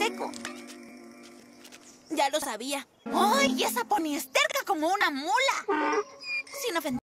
seco. Ya lo sabía. ¡Ay! Esa pony es terca como una mula. Sin ofender.